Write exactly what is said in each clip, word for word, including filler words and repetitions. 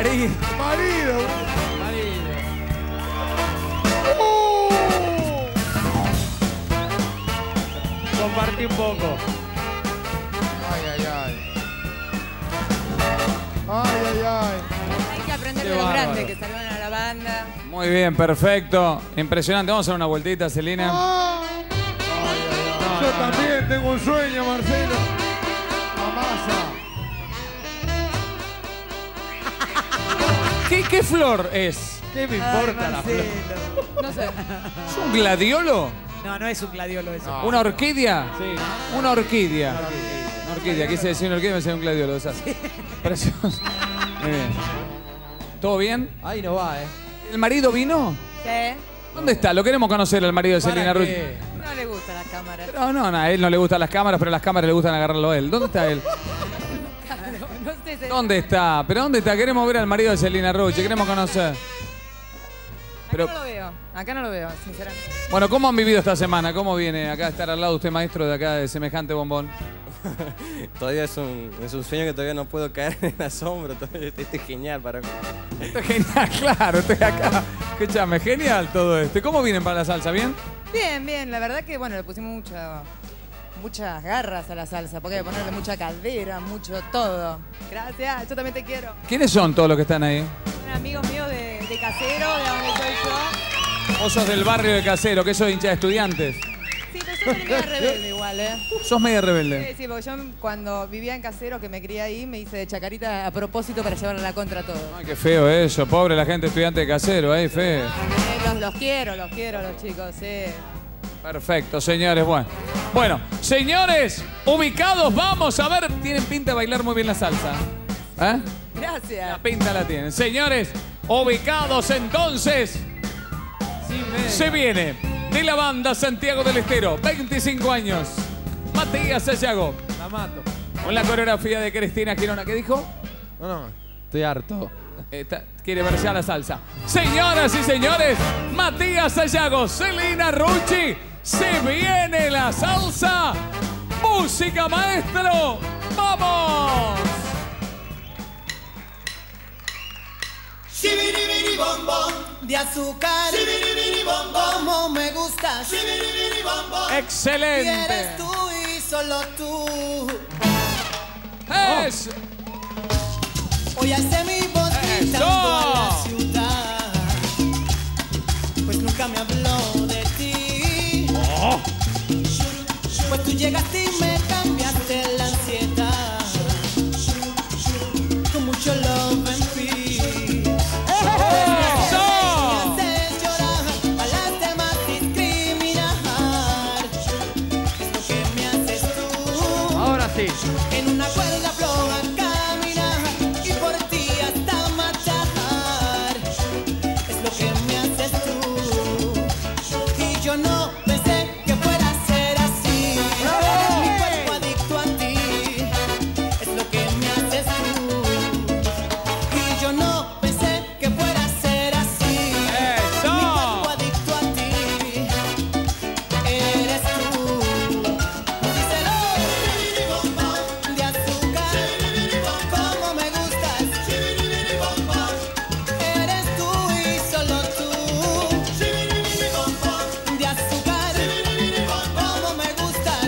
Marido. Marido. Marido. ¡Oh! Compartí un poco. Ay, ay, ay. Ay, ay, ay. Hay que aprender Qué de los bárbaro. grandes que salieron a la banda. Muy bien, perfecto. Impresionante. Vamos a hacer una vueltita, Celina. Ah. Ay, ay, ay. Yo también tengo un sueño, Marcelo. Amasa. ¿Qué, qué flor es? ¿Qué me importa la flor? No sé. ¿Es un gladiolo? No, no es un gladiolo eso. No. ¿Una orquídea? Sí. Una orquídea. Una orquídea. Quise decir una orquídea, me decía un gladiolo. O sea, precioso. Muy bien. ¿Todo bien? Ahí no va, ¿eh? ¿El marido vino? ¿Qué? ¿Dónde está? Lo queremos conocer al marido de ¿Para Celina Ruch. ¿Eh? No le gustan las cámaras. No, no, no, a él no le gustan las cámaras, pero las cámaras le gustan agarrarlo a él. ¿Dónde está él? No sé si- ¿Dónde está? ¿Pero dónde está? Queremos ver al marido de Celina Ruch, queremos conocer. Pero- Acá no lo veo. Acá no lo veo, sinceramente. Bueno, ¿cómo han vivido esta semana? ¿Cómo viene acá a estar al lado usted, maestro, de acá de semejante bombón? Todavía es un, es un sueño que todavía no puedo caer en asombro. Todavía esto es genial para mí. Esto es genial, claro, estoy acá. Escúchame, genial todo esto. ¿Y cómo vienen para la salsa? ¿Bien? Bien, bien. La verdad que, bueno, le pusimos mucha, muchas garras a la salsa. Porque hay que ponerle mucha caldera, mucho todo. Gracias, yo también te quiero. ¿Quiénes son todos los que están ahí? Son amigos míos de, de Casero, de donde soy yo. Vos sos del barrio de Casero, que sos hincha de Estudiantes. Sí, pero yo soy media rebelde igual, ¿eh? Sos media Sí, rebelde. sí, porque yo cuando vivía en Casero, que me crié ahí, me hice de chacarita a propósito para llevar a la contra a todo. Ay, qué feo eso, pobre la gente estudiante de Casero, ahí, feo. Eh, los, los quiero, los quiero, los chicos, sí. Perfecto, señores, bueno. Bueno, señores, ubicados, vamos a ver. Tienen pinta de bailar muy bien la salsa. ¿Eh? Gracias. La pinta la tienen. Señores, ubicados entonces. Se viene de la banda Santiago del Estero, veinticinco años. Matías Sayago, La mato. con la coreografía de Cristina Quirona. ¿Qué dijo? No, no. Estoy harto. Está- quiere verse a la salsa. Señoras y señores, Matías Sayago, Celina Rucci, se viene la salsa. Música, maestro. ¡Vamos! Shibiribiri bombón de azúcar. Shibiribiri bombón, como me gustas. Shibiribiri bombón. Y Excelente. eres tú y solo tú. Es Hoy alcé mi voz gritando a la ciudad, pues nunca me habló de ti. Pues tú llegaste y me cambiaste la ansiedad con mucho love and peace. eso. Me haces llorar, a las demás discriminar. Es lo que me haces tú. Ahora sí. En una cuerda floja caminar y por ti hasta matar. Es lo que me haces tú. Y yo no pensé que fuera a ser así. Mi cuerpo adicto a ti. Es lo que me haces tú. Y yo no pensé que fuera a ser así. Eso. Mi cuerpo adicto a ti. Eres tú. Díselo. De azúcar, como me gustas. Eres tú y solo tú. De azúcar, como me gustas.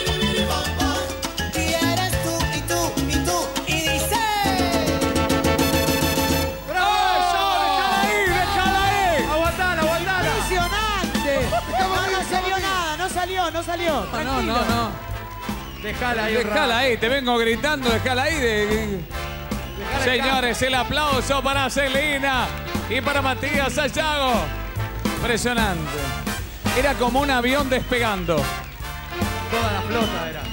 Y eres tú y tú y tú y dice. ¡Déjala ahí! ¡Déjala ahí! Aguantala, aguantala. Impresionante. No, no salió nada. No salió, no salió. No, no, Tranquilo. no, no. Dejala ahí un rato. Dejala ahí, te vengo gritando, dejala ahí. De... Señores, el aplauso para Celina y para Matías Sayago. Impresionante. Era como un avión despegando. Toda la flota era.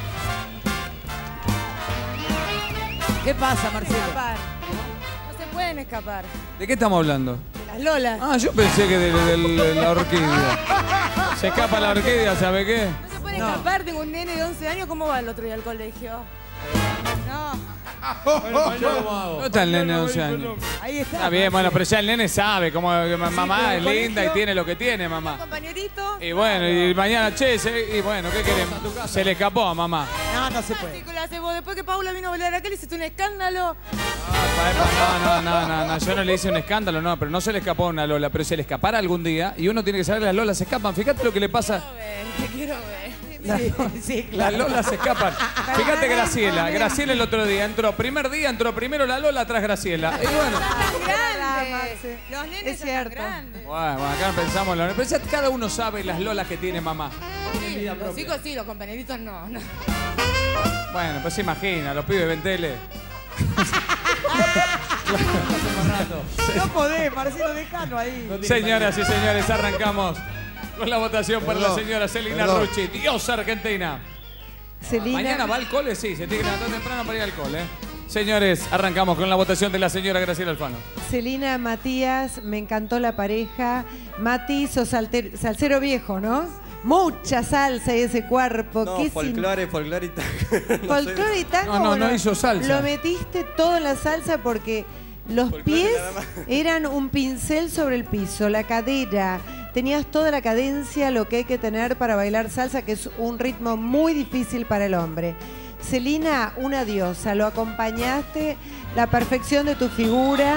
¿Qué pasa, Marcelo? Escapar. No se pueden escapar. ¿De qué estamos hablando? Las lolas. Ah, yo pensé que de, de- de la orquídea. Se escapa la orquídea, ¿sabe qué? No se pueden escapar. Tengo un nene de once años. ¿Cómo va el otro día al colegio? No. Bueno, ¿yo cómo hago? ¿Dónde está el nene de once años? Ahí está. Está bien, bueno, pero ya el nene sabe cómo que mamá pero es el linda y colegio- tiene lo que tiene, mamá. Compañerito. Y bueno, y mañana, che, se- y bueno, ¿qué queremos? Se le escapó a mamá. No, no se puede. Ridícula haces vos. Después que Paula vino a bailar acá, le hiciste un escándalo. Ah, epa, no, no, no, no, no, yo no le hice un escándalo, no, pero no se le escapó a una Lola, pero se le escapara algún día y uno tiene que saber que las Lolas se escapan. Fíjate lo que le pasa. Te quiero ver. Sí, sí, Las claro. Lolas se escapan. Fíjate Graciela, Graciela el otro día entró, primer día entró primero la Lola tras Graciela. Y bueno, Tan grandes. Los nenes Es son cierto. tan grandes. bueno, bueno, acá pensamos, lo- pero ya cada uno sabe las Lolas que tiene mamá. Sí, los hijos sí, los compañeritos no. no. Bueno, pues se imagina, los pibes ven tele. No podés, Marcelo, dejalo ahí. Señoras y señores, arrancamos con la votación para la Perdón, señora Celina perdón. Rucci. Dios, Argentina. Celina, Mañana va al cole, sí, se tiene que levantar temprano para ir al cole. Señores, arrancamos con la votación de la señora Graciela Alfano. Celina, Matías, me encantó la pareja. Mati, sos salter- salsero viejo, ¿no? Mucha salsa y ese cuerpo. No, ¿Qué sin- folclore, folclore y tango. No Folclore y tango. No, no, bueno, no hizo salsa. Lo metiste todo en la salsa porque los Folclore pies nada más. eran un pincel sobre el piso, la cadera. Tenías toda la cadencia, lo que hay que tener para bailar salsa, que es un ritmo muy difícil para el hombre. Celina, una diosa, lo acompañaste, la perfección de tu figura.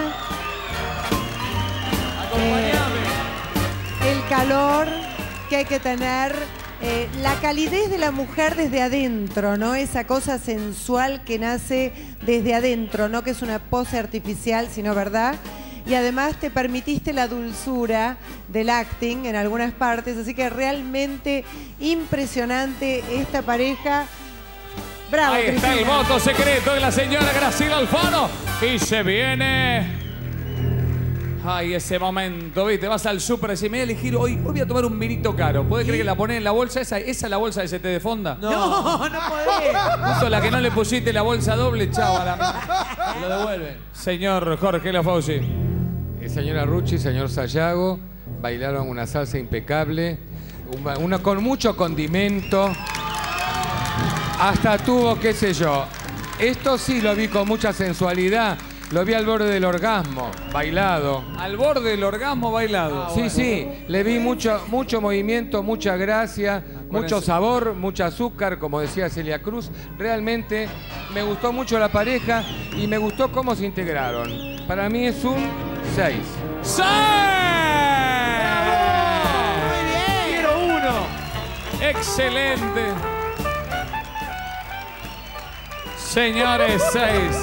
Eh, el calor que hay que tener, eh, la calidez de la mujer desde adentro, ¿no? Esa cosa sensual que nace desde adentro, no que es una pose artificial, sino verdad. Y además te permitiste la dulzura del acting en algunas partes, así que realmente impresionante esta pareja. Bravo, Ahí está el Cristina. voto secreto de la señora Graciela Alfano. Y se viene. Ay, ese momento, ¿viste? Vas al súper y decís, me voy a elegir hoy, hoy voy a tomar un vinito caro. ¿Podés creer que la ponés en la bolsa esa? ¿Esa es la bolsa de ese té de fonda? No, no podés. Justo la que no le pusiste la bolsa doble, chao. a la- Lo devuelven. Señor Jorge Lafauci. Eh, Señora Rucci, señor Sayago, bailaron una salsa impecable, una, una con mucho condimento, hasta tuvo, qué sé yo, esto sí lo vi con mucha sensualidad, lo vi al borde del orgasmo, bailado. Al borde del orgasmo bailado. Sí, sí, le vi mucho, mucho movimiento, mucha gracia, mucho sabor, mucho azúcar, como decía Celia Cruz. Realmente me gustó mucho la pareja y me gustó cómo se integraron. Para mí es un seis. ¡Sí! Muy bien. Quiero uno. ¡Excelente! Señores, seis.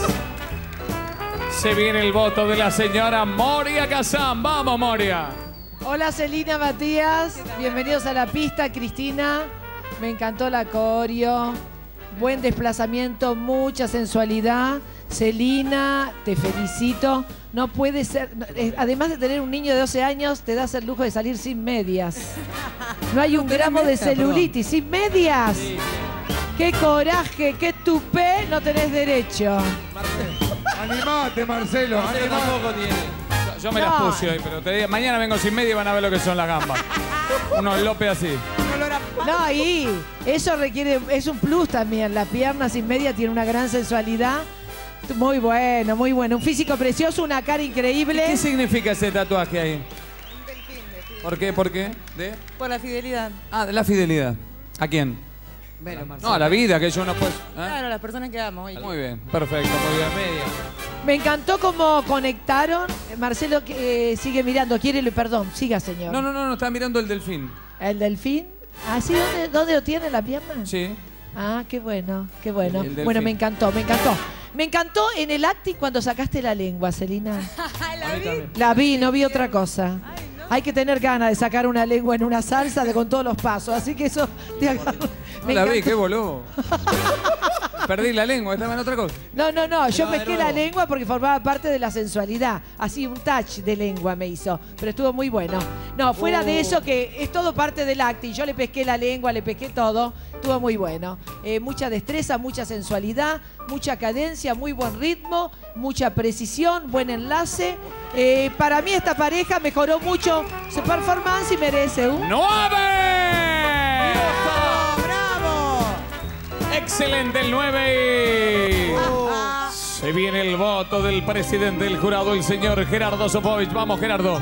Se viene el voto de la señora Moria Kazan. ¡Vamos, Moria! Hola Celina, Matías, bienvenidos a la pista, Cristina. Me encantó la coreo, buen desplazamiento, mucha sensualidad. Celina, te felicito. No puede ser, no, eh, además de tener un niño de doce años, te das el lujo de salir sin medias. No hay un gramo de celulitis, sin medias. ¡Qué coraje, qué tupé! No tenés derecho. Animate, Marcelo, animate. Tampoco tiene. Yo, yo me las No. puse hoy, pero te digo, mañana vengo sin media y van a ver lo que son las gambas. Unos López así. No, y eso requiere, es un plus también. La pierna sin media tiene una gran sensualidad. Muy bueno, muy bueno. Un físico precioso, una cara increíble. ¿Qué significa ese tatuaje ahí? Un delfín, de- ¿Por qué? ¿Por qué? ¿De? Por la fidelidad. Ah, de la fidelidad. ¿A quién? No, a la vida, que yo no puedo. ¿eh? Claro, las personas que amo. oye. Muy bien, perfecto, muy bien. Media. Me encantó cómo conectaron. Marcelo que, eh, sigue mirando. Quiere, perdón, siga, señor. No, no, no, no, estaba mirando el delfín. ¿El delfín? ¿Ah, sí? ¿Dónde, dónde lo tiene la pierna? Sí. Ah, qué bueno, qué bueno. El- el delfín. Bueno, me encantó, me encantó. Me encantó en el acting cuando sacaste la lengua, Celina. ¿La vi? La vi, no vi otra cosa. Ay, no. Hay que tener ganas de sacar una lengua en una salsa de, con todos los pasos. Así que eso te agarro. No Me la vi, encantó. qué boludo. Perdí la lengua, estaba en otra cosa. No, no, no. Yo No, de pesqué nuevo. la lengua porque formaba parte de la sensualidad. Así, un touch de lengua me hizo. Pero estuvo muy bueno. No, fuera de eso, que es todo parte del acting. Yo le pesqué la lengua, le pesqué todo. Estuvo muy bueno. Eh, mucha destreza, mucha sensualidad, mucha cadencia, muy buen ritmo, mucha precisión, buen enlace. Eh, para mí esta pareja mejoró mucho su performance y merece un... ¡Nueve! ¡Bravo! Excelente el nueve. Se viene el voto del presidente del jurado, el señor Gerardo Sofovich. Vamos, Gerardo.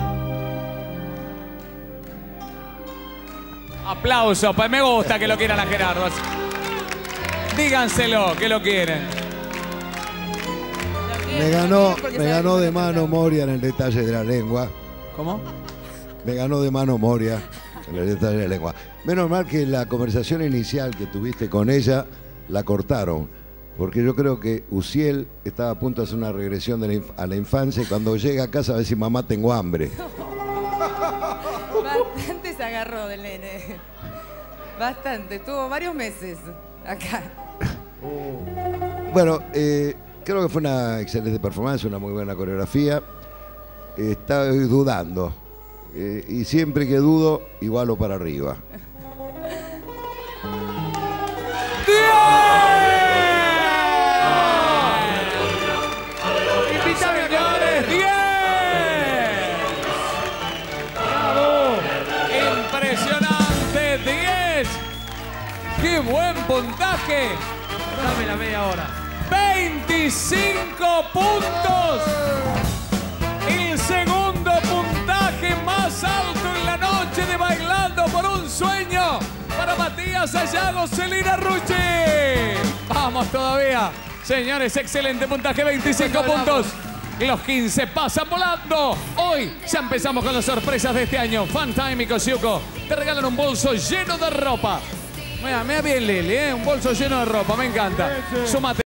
Aplausos, pues me gusta que lo quieran a Gerardo. Díganselo, que lo quieren. Me ganó, me ganó de mano Moria en el detalle de la lengua. ¿Cómo? Me ganó de mano Moria en el detalle de la lengua. Menos mal que la conversación inicial que tuviste con ella la cortaron. Porque yo creo que Uciel estaba a punto de hacer una regresión de la a la infancia y cuando llega a casa va a decir, mamá, tengo hambre. Bastante se agarró del nene. Bastante. Estuvo varios meses acá. Bueno, eh, creo que fue una excelente performance, una muy buena coreografía. Eh, estaba dudando. Eh, y siempre que dudo, igualo para arriba. Señores, diez. ¡Bravo! Impresionante, diez. ¡Qué buen puntaje! Dame la media hora. veinticinco puntos. El segundo puntaje más alto en la noche de Bailando por un Sueño para Matías Sayago, Celina Rucci. Vamos todavía. Señores, excelente puntaje, veinticinco puntos. Los quince pasan volando. Hoy ya empezamos con las sorpresas de este año. Funtime y Kosciusko te regalan un bolso lleno de ropa. Mira, mira bien, Lili, ¿eh? Un bolso lleno de ropa, me encanta. Sumate.